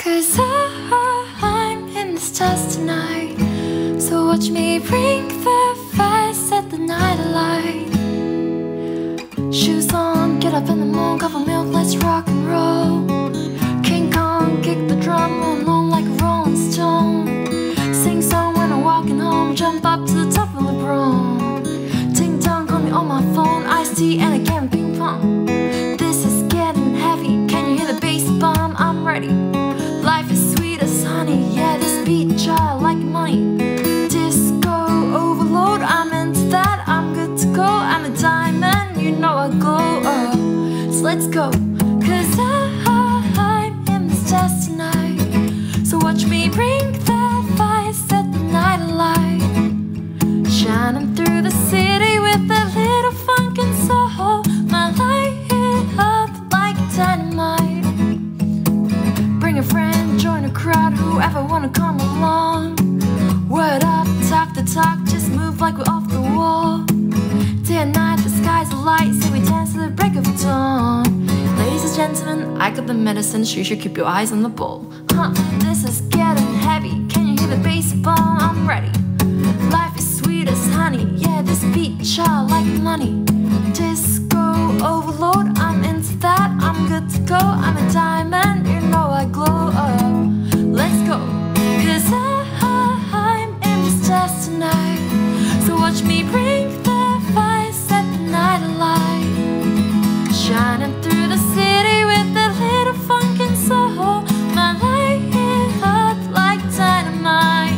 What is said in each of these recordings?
'Cause I'm in this test tonight. So watch me bring the fire, set the night alight. Shoes on, get up in the morning, cup of milk, let's rock and roll. King Kong, kick the drum, roll along like a rolling stone. Sing song when I'm walking home, jump up to the top of LeBron. Ting tong, call me on my phone, iced tea and a game of ping pong. This is getting heavy, can you hear the bass bomb? I'm ready. Life is sweet as honey, yeah, this beat child like money. Disco overload, I'm into that, I'm good to go. I'm a diamond, you know I glow up, so let's go. 'Cause I'm in this test tonight. So watch me bring the fire, set the night alight. Shining through the city with a little funk and soul. My light it up like dynamite. Bring a friend, join a crowd, whoever wanna come along. Word up, talk the talk, just move like we're off the wall. Day and night, the sky's alight, say we dance to the break of dawn. Ladies and gentlemen, I got the medicine, so you should keep your eyes on the ball. This is getting heavy, can you hear the bass bomb? I'm ready. Life is sweet as honey, yeah, this beat child like money. Disco overload, I'm into that, I'm good to go. I'm a diamond, you know I glow up, let's go. 'Cause I'm in this test tonight. So watch me bring the fire, set the night alight. Shining through the city with a little funk and soul. My light it up like dynamite.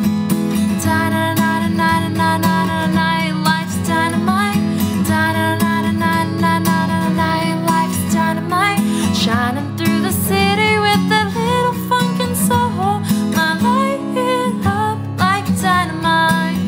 Dynamite, life's dynamite. Dynamite, life's dynamite. Shining through the city with a little funk and soul. My light it up like dynamite.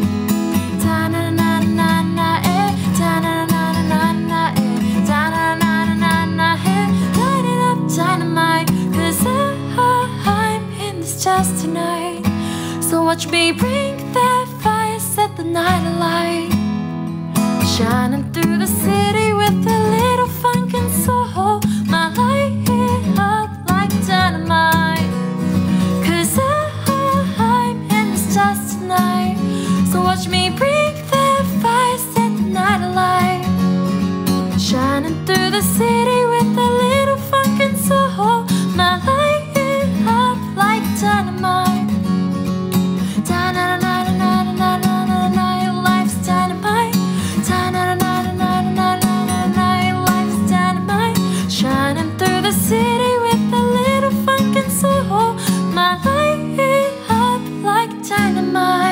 Light it up, dynamite. 'Cause I'm in this test tonight. So watch me bring that fire, set the night alight. Shining through the city with a little funk and soul. My light it up like dynamite. 'Cause I'm in this test tonight. So watch me bring that fire, set the night alight. Shining through the city with a little funk and soul. My light it up like dynamite. Life's dynamite. Life's dynamite. Shining through the city with a little funk and soul. My light it up like dynamite.